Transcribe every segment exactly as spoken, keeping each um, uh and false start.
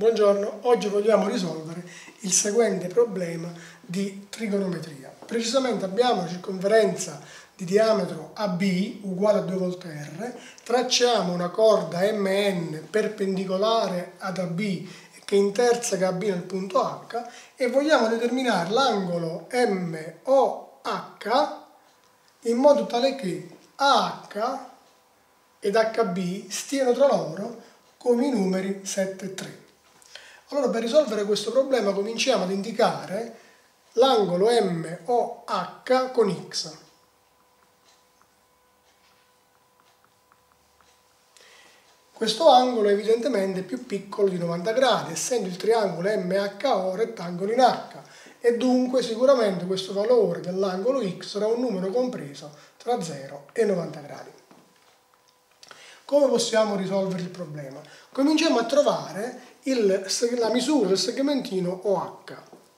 Buongiorno, oggi vogliamo risolvere il seguente problema di trigonometria. Precisamente abbiamo una circonferenza di diametro A B uguale a due volte R, tracciamo una corda M N perpendicolare ad A B che interseca A B nel punto H e vogliamo determinare l'angolo M O H in modo tale che A H ed H B stiano tra loro come i numeri sette e tre. Allora, per risolvere questo problema cominciamo ad indicare l'angolo M O H con X. Questo angolo è evidentemente più piccolo di novanta gradi, essendo il triangolo M H O rettangolo in H, e dunque sicuramente questo valore dell'angolo X sarà un numero compreso tra zero e novanta gradi. Come possiamo risolvere il problema? Cominciamo a trovare il, la misura del segmentino O H.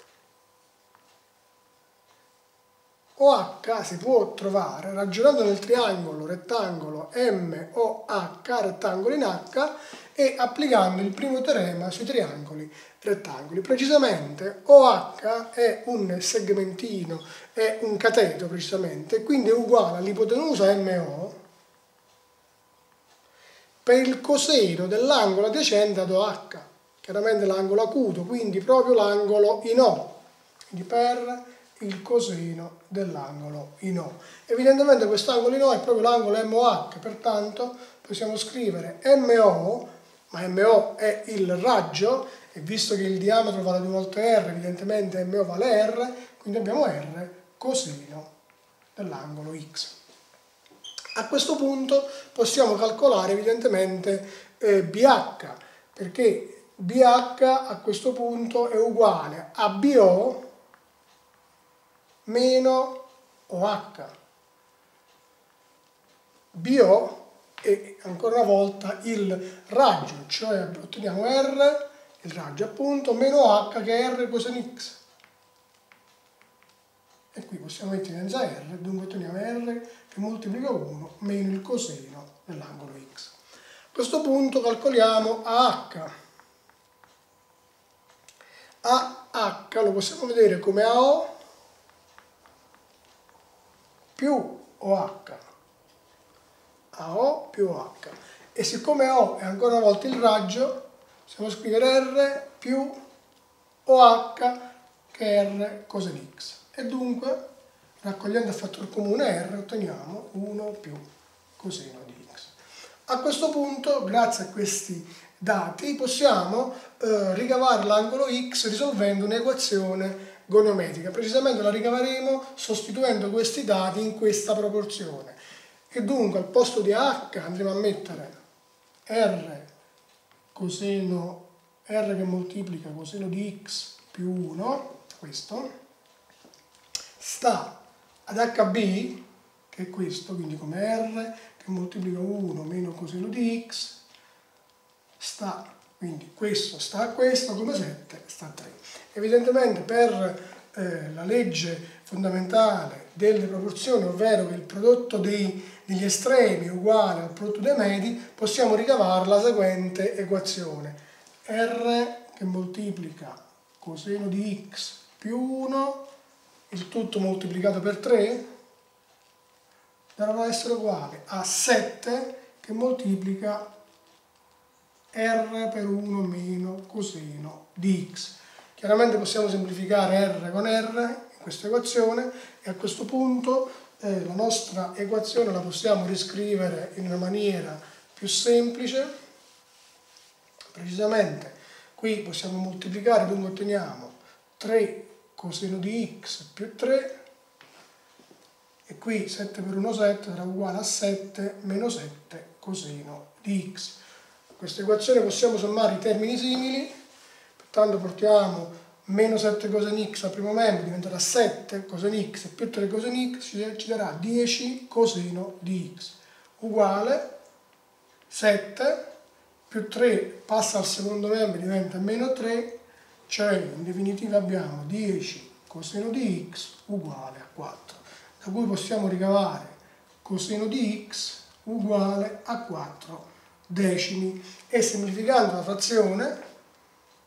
O H si può trovare ragionando nel triangolo rettangolo M O H, rettangolo in H, e applicando il primo teorema sui triangoli rettangoli. Precisamente O H è un segmentino, è un cateto precisamente, quindi è uguale all'ipotenusa M O per il coseno dell'angolo adiacente ad O H, chiaramente l'angolo acuto, quindi proprio l'angolo in O, quindi per il coseno dell'angolo in O. Evidentemente quest'angolo in O è proprio l'angolo M O H, pertanto possiamo scrivere M O, ma M O è il raggio, e visto che il diametro vale due volte R, evidentemente M O vale R, quindi abbiamo R coseno dell'angolo X. A questo punto possiamo calcolare evidentemente eh, B H, perché B H a questo punto è uguale a B O meno O H. B O è ancora una volta il raggio, cioè otteniamo R, il raggio appunto, meno H che è R coseno X. E qui possiamo mettere in R, dunque otteniamo R che moltiplica uno meno il coseno dell'angolo X. A questo punto calcoliamo A H. A H lo possiamo vedere come A O più O H. A O più O H. E siccome A O è ancora una volta il raggio, possiamo scrivere R più O H che è R coseno X. E dunque, raccogliendo il fattore comune R, otteniamo uno più coseno di X. A questo punto, grazie a questi dati, possiamo eh, ricavare l'angolo X risolvendo un'equazione goniometrica. Precisamente la ricaveremo sostituendo questi dati in questa proporzione. E dunque, al posto di H andremo a mettere R coseno, R che moltiplica coseno di X più uno, questo, sta ad H B, che è questo, quindi come R, che moltiplica uno meno coseno di X, sta, quindi questo sta a questo, come sette sta a tre. Evidentemente per eh, la legge fondamentale delle proporzioni, ovvero che il prodotto dei, degli estremi è uguale al prodotto dei medi, possiamo ricavare la seguente equazione. R che moltiplica coseno di X più uno, il tutto moltiplicato per tre, dovrà essere uguale a sette che moltiplica R per uno meno coseno di X. Chiaramente possiamo semplificare R con R in questa equazione e a questo punto eh, la nostra equazione la possiamo riscrivere in una maniera più semplice. Precisamente qui possiamo moltiplicare, dunque otteniamo tre coseno di X più tre, e qui sette per uno sette sarà uguale a sette meno sette coseno di X. A questa equazione possiamo sommare i termini simili, pertanto portiamo meno sette coseno X al primo membro, diventerà sette coseno X più tre coseno X, ci darà dieci coseno di X, uguale sette più tre passa al secondo membro, diventa meno tre, cioè in definitiva abbiamo dieci coseno di X uguale a quattro, da cui possiamo ricavare coseno di X uguale a quattro decimi, e semplificando la frazione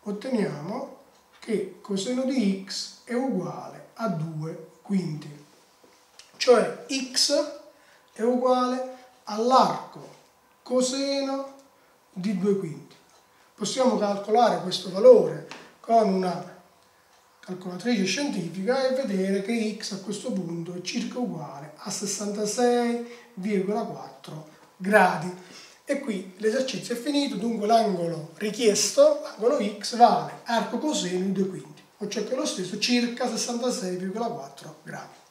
otteniamo che coseno di x è uguale a due quinti, cioè x è uguale all'arco coseno di due quinti. Possiamo calcolare questo valore con una calcolatrice scientifica e vedere che x a questo punto è circa uguale a sessantasei virgola quattro gradi. E qui l'esercizio è finito, dunque l'angolo richiesto, l'angolo x, vale arco coseno di due quinti, o cioè che è lo stesso circa sessantasei virgola quattro gradi.